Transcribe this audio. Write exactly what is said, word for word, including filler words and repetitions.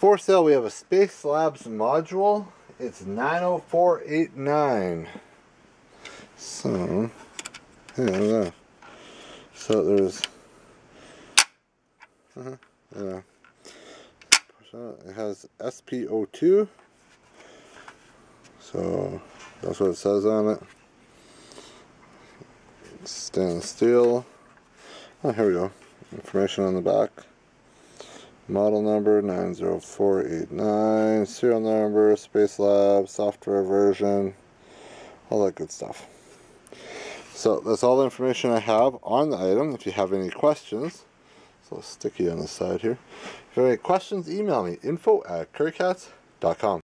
For sale, we have a Space Labs module. It's nine oh four eight nine. So, yeah, so there's, uh-huh, yeah. It has S P O two. So that's what it says on it. It's stainless steel. Oh, here we go. Information on the back. Model number nine oh four eight nine. Serial number, Space Lab, software version, all that good stuff. So that's all the information I have on the item. If you have any questions, it's a little sticky on the side here. If you have any questions, email me, info at currycats dot com.